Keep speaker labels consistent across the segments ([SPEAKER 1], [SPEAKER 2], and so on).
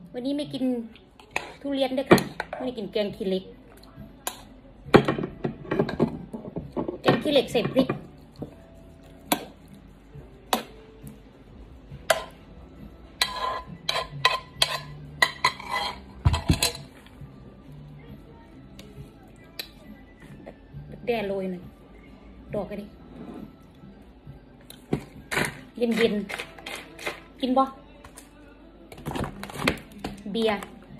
[SPEAKER 1] วันนี้ไม่กินทุเรียนด้วยค่ะวันนี้กินแกงขี้เหล็กใส่พริกแด่โรยหน่อยดอกกันดิเย็นกินบ่เบียร์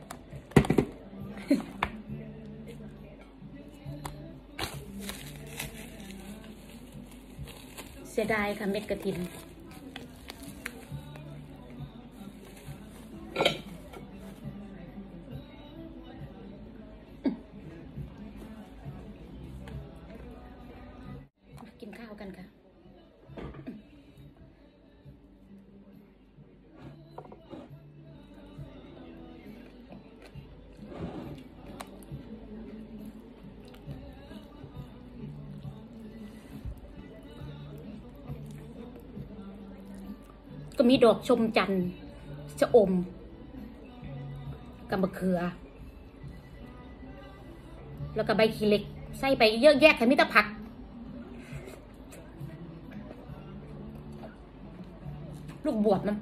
[SPEAKER 1] เสียดายค่ะเม็ดกระถินกินข้าวกันค่ะก็มีดอกชมจันทร์ชะอมกับมะเขือแล้วก็ใบขี้เหล็กใส่ไปเยอะแยะค่ะมิตรผักลูกบวบมัน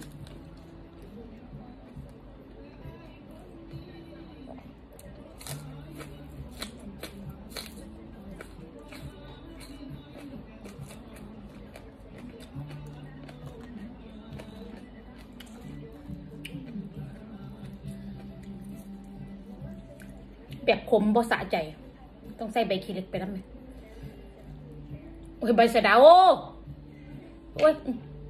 [SPEAKER 1] แบบขมบ่สะใจต้องใส่ใบขี้เหล็กไปน้ำเลยโอ้ยใบสะดาวโอ้ย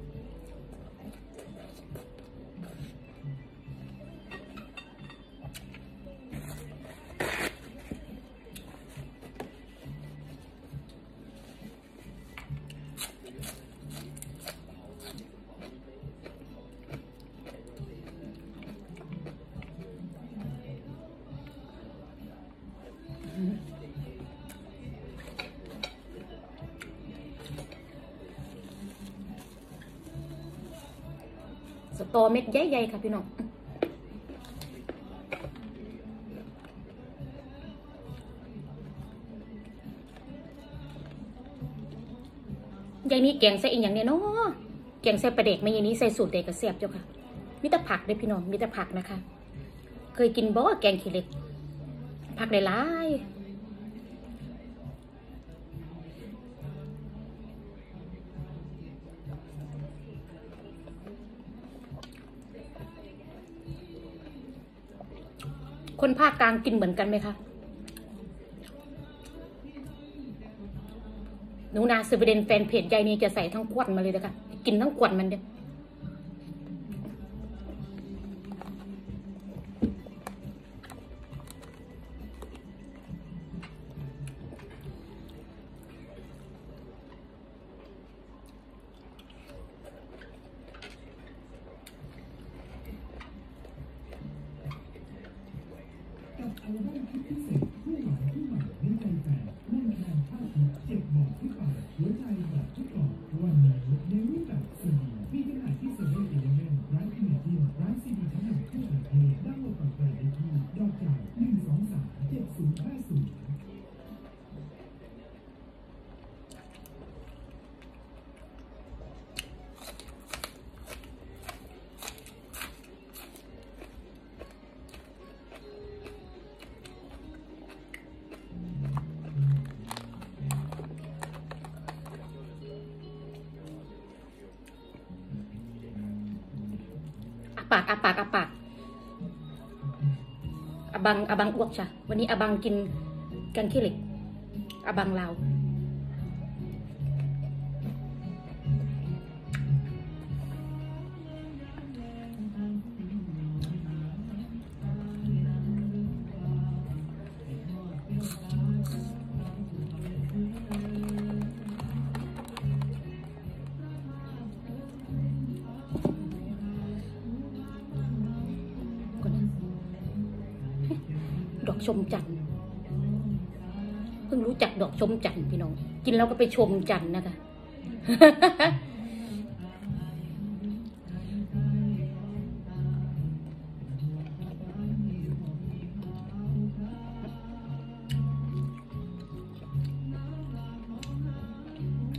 [SPEAKER 1] สตอเม็ดใหญ่ๆค่ะพี่น้องยายนี้แกงใส่อีกอย่างเนี้ยเนาะแกงใส่ปลาเด็กไม่ยายนี้ใส่สูตรเด็กกระเสียบเจ้าค่ะมีแต่ผักด้วยพี่น้องมีแต่ผักนะคะเคยกินบ่แกงขี้เหล็กผักหลายคนภาคกลางกินเหมือนกันไหมคะหนูนาสวีเดนแฟนเพจยายนี่จะใส่ทั้งขวดมาเลยนะคะกินทั้งขวดมันเดียวปากอบังอ้วกจ้ะวันนี้อบังกินแกงขี้เหล็กอบังลาวดอกชมจันทร์เพิ่งรู้จักดอกชมจันทร์พี่น้องกินแล้วก็ไปชมจันทร์นะคะ อ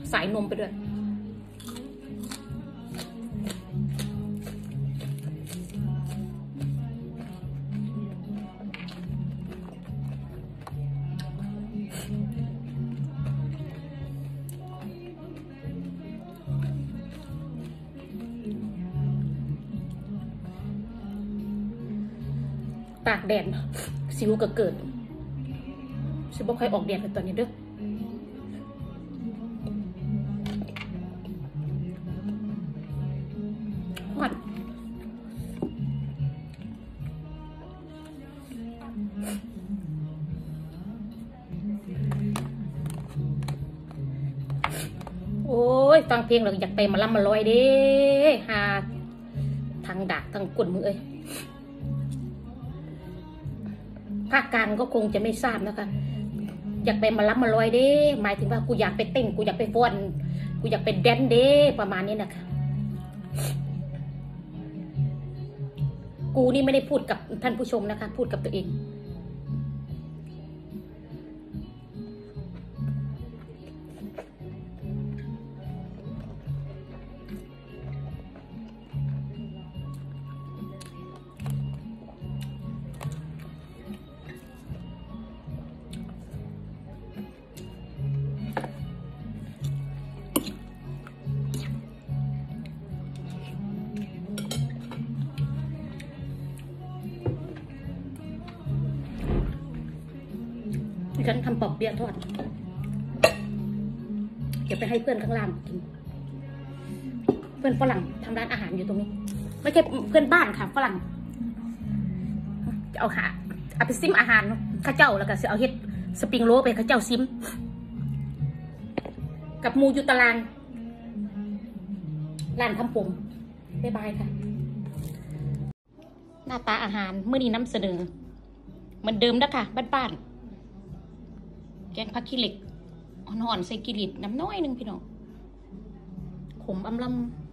[SPEAKER 1] สายนมไปด้วยตากแดดสิวก็เกิดสิบ่ค่อยออกแดดเลยตอนนี้เด้อฮอดโอ้ยฟังเพลงเราอยากไปมาล่ำมาลอยเด้หาทางดักทางกุ่นมึงเอ้ยภาคกลางก็คงจะไม่ทราบนะคะอยากไปมาล้ำมาลอยเด้หมายถึงว่ากูอยากไปเต้นกูอยากไปฟ้อนกูอยากไปแดนเด้ประมาณนี้นะคะกูนี่ไม่ได้พูดกับท่านผู้ชมนะคะพูดกับตัวเองฉันทำปอบเปี๊ยะทอดจะไปให้เพื่อนข้างล่างกินเพื่อนฝรั่งทำร้านอาหารอยู่ตรงนี้ไม่ใช่เพื่อนบ้านค่ะฝรั่งจะเอาไปซิมอาหารข้าเจ้าแล้วก็จะเอาเฮ็ดสปริงโรลไปข้าเจ้าซิมกับมูอยู่ตารางร้านทำผมบ๊ายบายค่ะหน้าตาอาหารเมื่อนี้นำเสนอเหมือนเดิมนะคะบ้านแกงผักขี้เหล็กอ่อนๆใส่กิริตน้ำน้อยนึงพี่น้องขมอำลำ